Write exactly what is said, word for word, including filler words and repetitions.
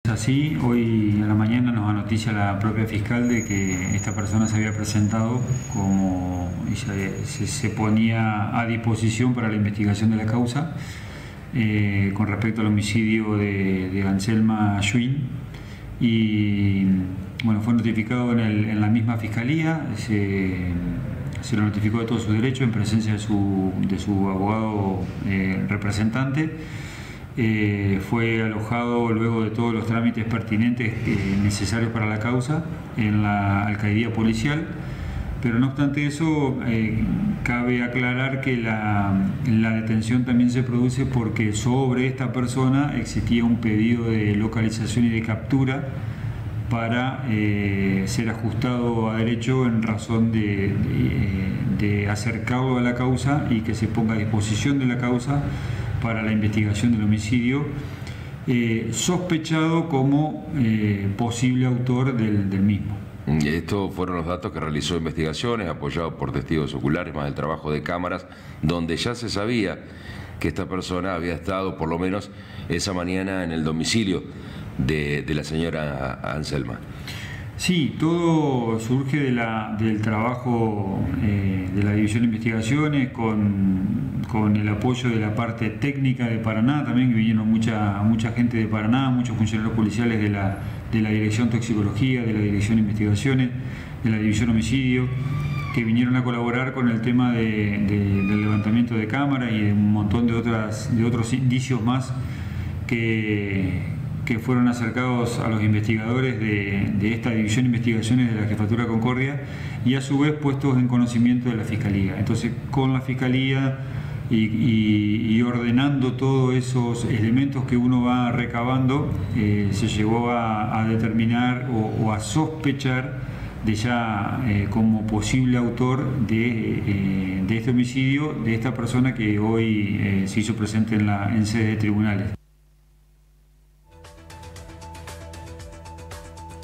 Así, hoy a la mañana nos anoticia la propia fiscal de que esta persona se había presentado como y se, se, se ponía a disposición para la investigación de la causa eh, con respecto al homicidio de, de Anselma Schwinn, y bueno, fue notificado en, el, en la misma fiscalía, se, se lo notificó de todos sus derechos en presencia de su, de su abogado eh, representante. Eh, fue alojado luego de todos los trámites pertinentes eh, necesarios para la causa en la alcaldía policial, pero no obstante eso eh, cabe aclarar que la, la detención también se produce porque sobre esta persona existía un pedido de localización y de captura para eh, ser ajustado a derecho en razón de, de, de acercarlo a la causa y que se ponga a disposición de la causa para la investigación del homicidio, eh, sospechado como eh, posible autor del, del mismo. Estos fueron los datos que realizó investigaciones, apoyado por testigos oculares, más el trabajo de cámaras, donde ya se sabía que esta persona había estado por lo menos esa mañana en el domicilio de, de la señora Anselma. Sí, todo surge de la, del trabajo eh, de la División de Investigaciones con, con el apoyo de la parte técnica de Paraná, también que vinieron mucha, mucha gente de Paraná, muchos funcionarios policiales de la, de la Dirección Toxicología, de la Dirección de Investigaciones, de la División Homicidio, que vinieron a colaborar con el tema de, de, del levantamiento de cámaras y de un montón de, otras, de otros indicios más que... que fueron acercados a los investigadores de, de esta División de Investigaciones de la Jefatura Concordia y a su vez puestos en conocimiento de la Fiscalía. Entonces, con la Fiscalía y, y, y ordenando todos esos elementos que uno va recabando, eh, se llegó a, a determinar o, o a sospechar de ya eh, como posible autor de, eh, de este homicidio, de esta persona que hoy eh, se hizo presente en, la, en sede de tribunales.